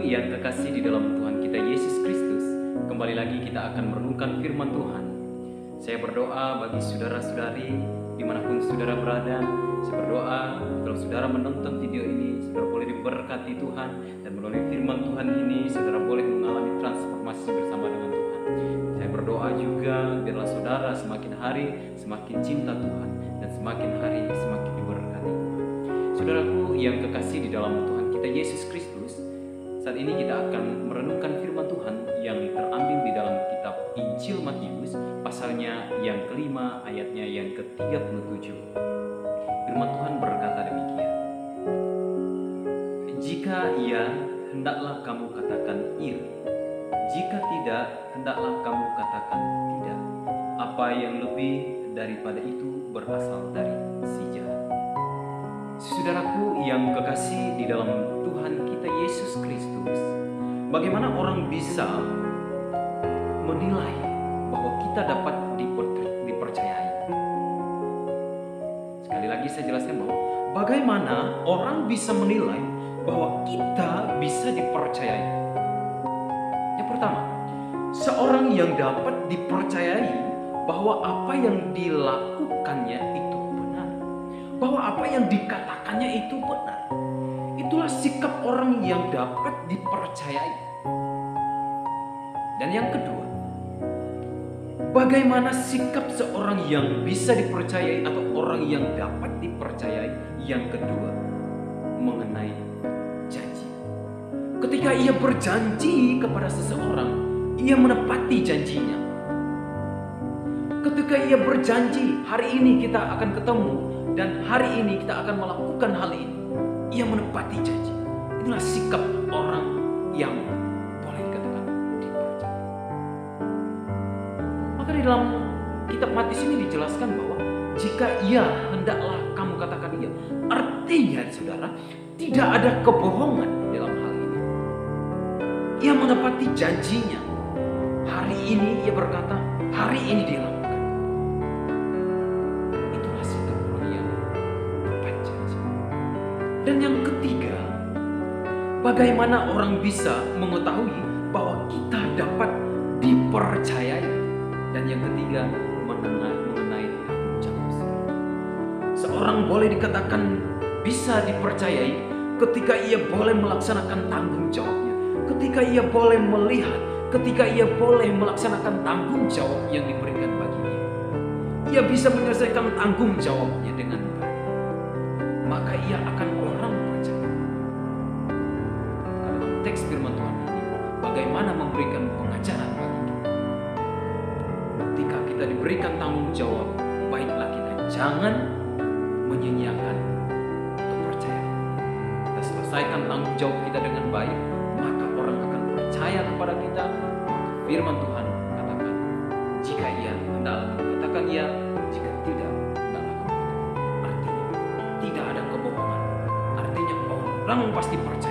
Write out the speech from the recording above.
Saudaraku yang kekasih di dalam Tuhan kita Yesus Kristus, kembali lagi kita akan merenungkan firman Tuhan. Saya berdoa bagi saudara-saudari dimanapun saudara berada. Saya berdoa kalau saudara menonton video ini, saudara boleh diberkati Tuhan, dan melalui firman Tuhan ini saudara boleh mengalami transformasi bersama dengan Tuhan. Saya berdoa juga biarlah saudara semakin hari semakin cinta Tuhan, dan semakin hari semakin diberkati Tuhan. Saudaraku yang kekasih di dalam Tuhan kita Yesus Kristus, saat ini kita akan merenungkan firman Tuhan yang terambil di dalam kitab Injil Matius, pasalnya yang kelima, ayatnya yang ke-37. Firman Tuhan berkata demikian. Jika iya, hendaklah kamu katakan iya. Jika tidak, hendaklah kamu katakan tidak. Apa yang lebih daripada itu berasal dari si jahat. Saudaraku yang kekasih di dalam Tuhan kita Yesus Kristus, bagaimana orang bisa menilai bahwa kita dapat dipercayai? Sekali lagi saya jelaskan bahwa bagaimana orang bisa menilai bahwa kita bisa dipercayai. Yang pertama, seorang yang dapat dipercayai bahwa apa yang dilakukannya itu benar, bahwa apa yang dikatakannya itu benar. Itulah sikap orang yang dapat dipercayai. Dan yang kedua, bagaimana sikap seorang yang bisa dipercayai atau orang yang dapat dipercayai? Yang kedua, mengenai janji. Ketika ia berjanji kepada seseorang, ia menepati janjinya. Ketika ia berjanji, hari ini kita akan ketemu dan hari ini kita akan melakukan hal ini, ia menepati janji. Itulah sikap orang yang boleh dikatakan dipercayai. Maka di dalam kitab Matius ini dijelaskan bahwa jika iya, hendaklah kamu katakan iya. Artinya saudara, tidak ada kebohongan dalam hal ini. Ia menepati janjinya. Hari ini ia berkata, hari ini dia lakukan. Itulah sikap orang yang tepat janji. Dan yang ketiga, bagaimana orang bisa mengetahui bahwa kita dapat dipercayai? Dan yang ketiga, mengenai tanggung jawab. Seorang boleh dikatakan bisa dipercayai ketika ia boleh melaksanakan tanggung jawabnya, ketika ia boleh melihat, ketika ia boleh melaksanakan tanggung jawab yang diberikan baginya. Ia bisa menyelesaikan tanggung jawabnya dengan baik, maka ia akan orang percaya. Karena dalam teks firman Tuhan ini, bagaimana memberikan pengajaran bagi kita. Ketika kita diberikan tanggung jawab, baiklah kita jangan menyia-nyiakan kepercayaan. Kita selesaikan tanggung jawab kita dengan baik, maka orang akan percaya kepada kita. Firman Tuhan katakan, jika iya, hendaklah kamu katakan iya. Jika tidak, hendaklah kamu katakan. Artinya tidak ada kebohongan. Artinya orang pasti percaya